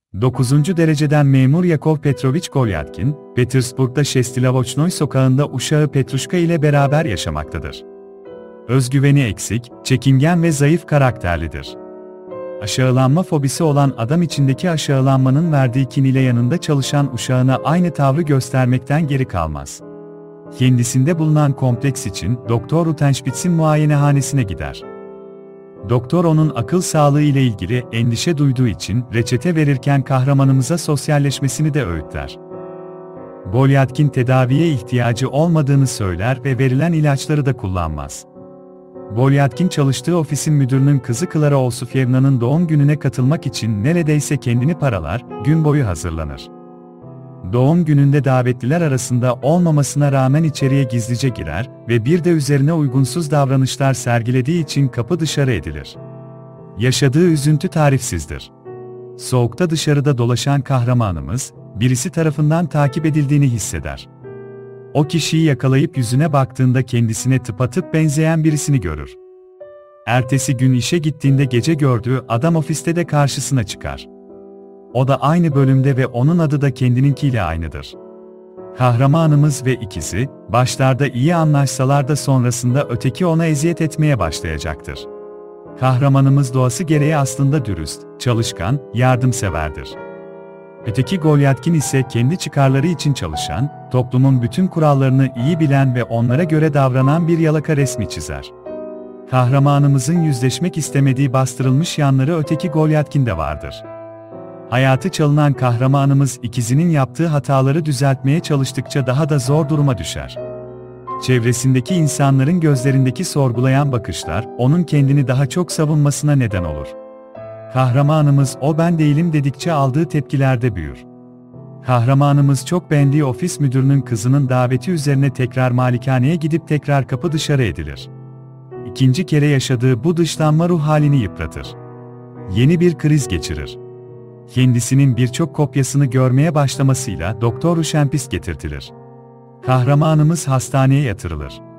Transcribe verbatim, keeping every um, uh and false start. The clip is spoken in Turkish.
Dokuzuncu dereceden memur Yakov Petrovich Golyatkin, Petersburg'da Şestilavocnoy sokağında uşağı Petruşka ile beraber yaşamaktadır. Özgüveni eksik, çekingen ve zayıf karakterlidir. Aşağılanma fobisi olan adam içindeki aşağılanmanın verdiği kin ile yanında çalışan uşağına aynı tavrı göstermekten geri kalmaz. Kendisinde bulunan kompleks için Doktor Rutenspitz'in muayenehanesine gider. Doktor onun akıl sağlığı ile ilgili endişe duyduğu için reçete verirken kahramanımıza sosyalleşmesini de öğütler. Golyatkin tedaviye ihtiyacı olmadığını söyler ve verilen ilaçları da kullanmaz. Golyatkin çalıştığı ofisin müdürünün kızı Klara Olsufyevna'nın doğum gününe katılmak için neredeyse kendini paralar, gün boyu hazırlanır. Doğum gününde davetliler arasında olmamasına rağmen içeriye gizlice girer ve bir de üzerine uygunsuz davranışlar sergilediği için kapı dışarı edilir. Yaşadığı üzüntü tarifsizdir. Soğukta dışarıda dolaşan kahramanımız, birisi tarafından takip edildiğini hisseder. O kişiyi yakalayıp yüzüne baktığında kendisine tıpatıp benzeyen birisini görür. Ertesi gün işe gittiğinde gece gördüğü adam ofiste de karşısına çıkar. O da aynı bölümde ve onun adı da kendininkiyle aynıdır. Kahramanımız ve ikizi, başlarda iyi anlaşsalar da sonrasında öteki ona eziyet etmeye başlayacaktır. Kahramanımız doğası gereği aslında dürüst, çalışkan, yardımseverdir. Öteki Golyatkin ise kendi çıkarları için çalışan, toplumun bütün kurallarını iyi bilen ve onlara göre davranan bir yalaka resmi çizer. Kahramanımızın yüzleşmek istemediği bastırılmış yanları öteki Golyatkin'de vardır. Hayatı çalınan kahramanımız ikizinin yaptığı hataları düzeltmeye çalıştıkça daha da zor duruma düşer. Çevresindeki insanların gözlerindeki sorgulayan bakışlar, onun kendini daha çok savunmasına neden olur. Kahramanımız o ben değilim dedikçe aldığı tepkilerde büyür. Kahramanımız çok beğendiği ofis müdürünün kızının daveti üzerine tekrar malikaneye gidip tekrar kapı dışarı edilir. İkinci kere yaşadığı bu dışlanma ruh halini yıpratır. Yeni bir kriz geçirir. Kendisinin birçok kopyasını görmeye başlamasıyla Doktor Rutenspitz getirtilir. Kahramanımız hastaneye yatırılır.